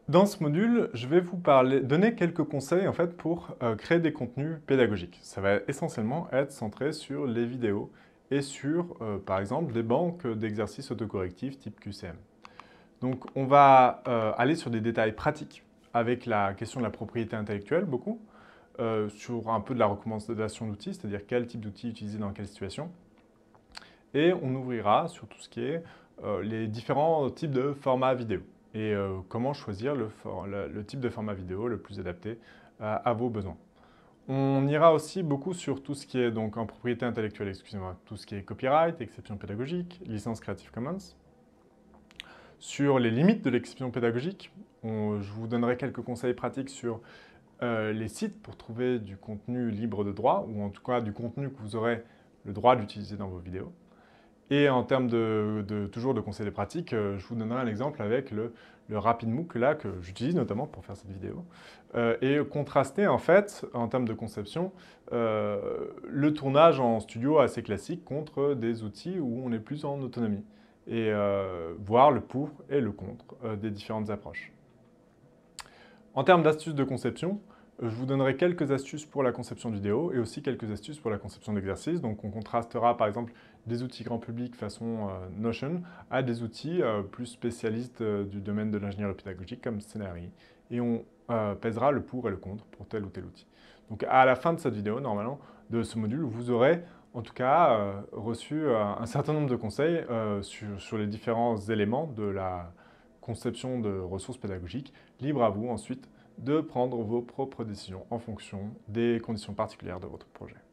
Dans ce module, je vais vous donner quelques conseils en fait, pour créer des contenus pédagogiques. Ça va essentiellement être centré sur les vidéos et sur, par exemple, des banques d'exercices autocorrectifs type QCM. Donc, on va aller sur des détails pratiques avec la question de la propriété intellectuelle, beaucoup, sur un peu de la recommandation d'outils, c'est-à-dire quel type d'outils utiliser dans quelle situation. Et on ouvrira sur tout ce qui est les différents types de formats vidéo et comment choisir le type de format vidéo le plus adapté à vos besoins. On ira aussi beaucoup sur tout ce qui est donc en propriété intellectuelle, excusez-moi, tout ce qui est copyright, exception pédagogique, licence Creative Commons. Sur les limites de l'exception pédagogique, je vous donnerai quelques conseils pratiques sur les sites pour trouver du contenu libre de droit, ou en tout cas du contenu que vous aurez le droit d'utiliser dans vos vidéos. Et en termes toujours de conseils pratiques, je vous donnerai un exemple avec le RapidMOOC là, que j'utilise notamment pour faire cette vidéo. Et contraster en fait, en termes de conception, le tournage en studio assez classique contre des outils où on est plus en autonomie. Et voir le pour et le contre des différentes approches. En termes d'astuces de conception, je vous donnerai quelques astuces pour la conception de vidéo et aussi quelques astuces pour la conception d'exercices. Donc on contrastera par exemple des outils grand public façon Notion à des outils plus spécialistes du domaine de l'ingénierie pédagogique comme Scenari. Et on pèsera le pour et le contre pour tel ou tel outil. Donc à la fin de cette vidéo, normalement, de ce module, vous aurez en tout cas reçu un certain nombre de conseils sur les différents éléments de la conception de ressources pédagogiques. Libre à vous ensuite de prendre vos propres décisions en fonction des conditions particulières de votre projet.